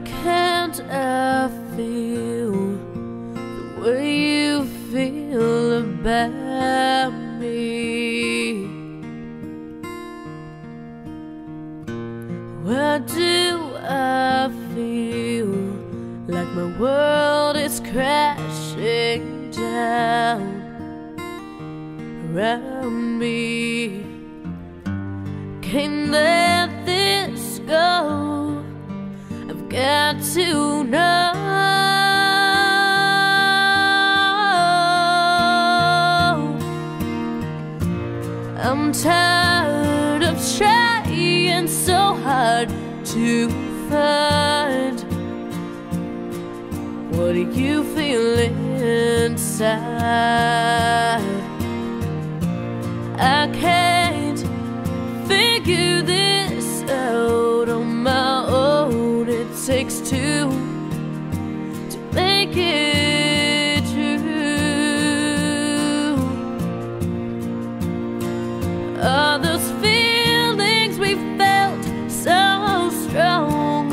can't I feel the way you feel about me? Why do I feel like my world is crashing down around me? Can't let this go, I've got to know. I'm tired of trying so hard to find what do you feel inside. I can't figure this out on my own. It takes two to make it true. All those feelings we felt so strong,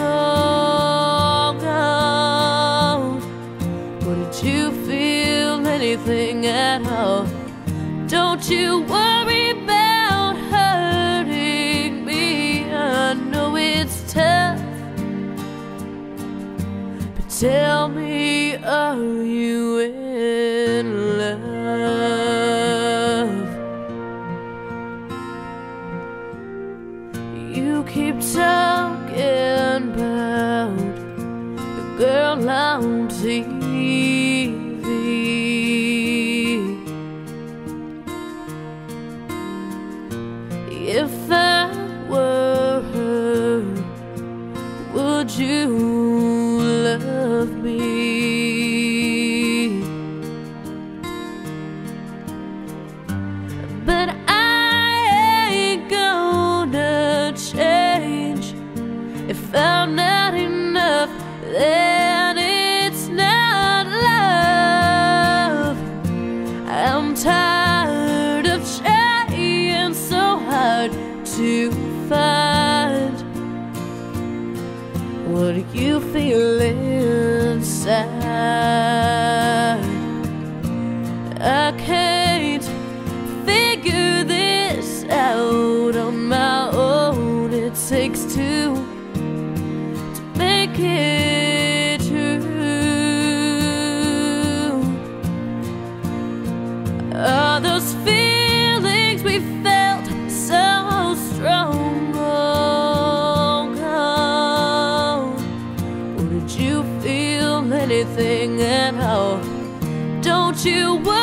but did you feel anything at all? Don't you worry about hurting me. I know it's tough, but tell me, are you in love? You keep talking about the girl on TV. If I were her, would you love me? But I ain't gonna change. If I'm not enough, then it's not love. I'm tired of trying so hard to find what you feel inside. I can't figure this out on my own. It takes two to make it true. All those feelings we felt so strong, or did you feel anything at all? Don't you worry